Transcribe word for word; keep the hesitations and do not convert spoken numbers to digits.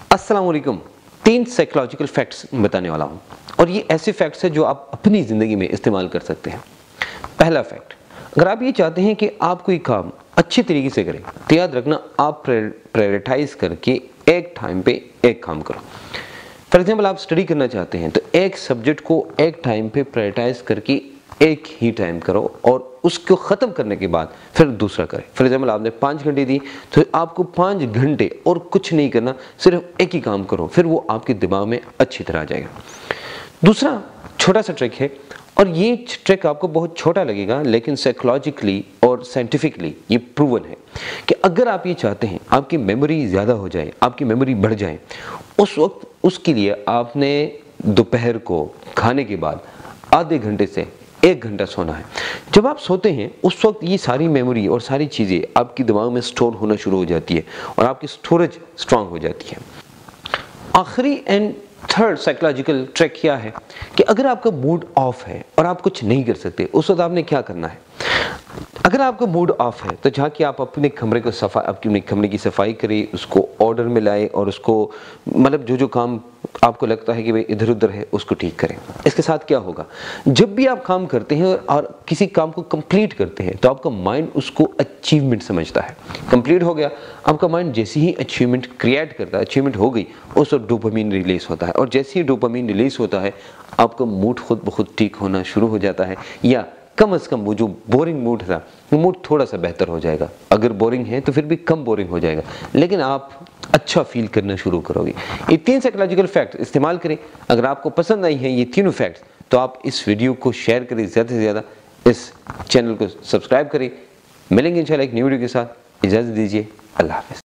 अस्सलाम वालेकुम। तीन साइकोलॉजिकल फैक्ट्स बताने वाला हूँ और ये ऐसे फैक्ट्स हैं जो आप अपनी ज़िंदगी में इस्तेमाल कर सकते हैं। पहला फैक्ट, अगर आप ये चाहते हैं कि आप कोई काम अच्छी तरीके से करें तो याद रखना आप प्रायोरिटाइज करके एक टाइम पे एक काम करो। फॉर एग्जाम्पल आप स्टडी करना चाहते हैं तो एक सब्जेक्ट को एक टाइम पे प्रायोरिटाइज करके एक ही टाइम करो और उसको ख़त्म करने के बाद फिर दूसरा करें। फॉर एग्जाम्पल आपने पाँच घंटे दी तो आपको पाँच घंटे और कुछ नहीं करना, सिर्फ एक ही काम करो, फिर वो आपके दिमाग में अच्छी तरह आ जाएगा। दूसरा छोटा सा ट्रिक है और ये ट्रिक आपको बहुत छोटा लगेगा लेकिन साइकोलॉजिकली और साइंटिफिकली ये प्रूवन है कि अगर आप ये चाहते हैं आपकी मेमोरी ज़्यादा हो जाए, आपकी मेमोरी बढ़ जाए, उस वक्त उसके लिए आपने दोपहर को खाने के बाद आधे घंटे से एक घंटा सोना है। जब आप सोते हैं उस वक्त ये सारी मेमोरी और सारी चीज़ें आपकी दिमाग में स्टोर होना शुरू हो जाती है और आपकी स्टोरेज स्ट्रांग हो जाती है। आखिरी एंड थर्ड साइकोलॉजिकल ट्रिक क्या है कि अगर आपका मूड ऑफ है और आप कुछ नहीं कर सकते, उस वक्त आपने क्या करना है। अगर आपका मूड ऑफ है तो जाके आप अपने कमरे को सफाई अपने कमरे की सफाई करें, उसको ऑर्डर में लाएं और उसको मतलब जो जो काम आपको लगता है कि भाई इधर उधर है उसको ठीक करें। इसके साथ क्या होगा, जब भी आप काम करते हैं और किसी काम को कंप्लीट करते हैं तो आपका माइंड उसको अचीवमेंट समझता है। कंप्लीट हो गया, आपका माइंड जैसे ही अचीवमेंट क्रिएट करता है, अचीवमेंट हो गई, उस वक्त डोपामिन रिलीज होता है और जैसे ही डोपामिन रिलीज होता है आपका मूड खुद ब खुद ठीक होना शुरू हो जाता है, या कम से कम वो जो बोरिंग मूड था वो मूड थोड़ा सा बेहतर हो जाएगा। अगर बोरिंग है तो फिर भी कम बोरिंग हो जाएगा, लेकिन आप अच्छा फील करना शुरू करोगे। ये तीन साइकोलॉजिकल फैक्ट इस्तेमाल करें। अगर आपको पसंद आई हैं ये तीनों फैक्ट्स तो आप इस वीडियो को शेयर करें, ज़्यादा से ज़्यादा इस चैनल को सब्सक्राइब करें। मिलेंगे इंशाल्लाह एक न्यू वीडियो के साथ। इजाज़त दीजिए, अल्लाह हाफ़िज़।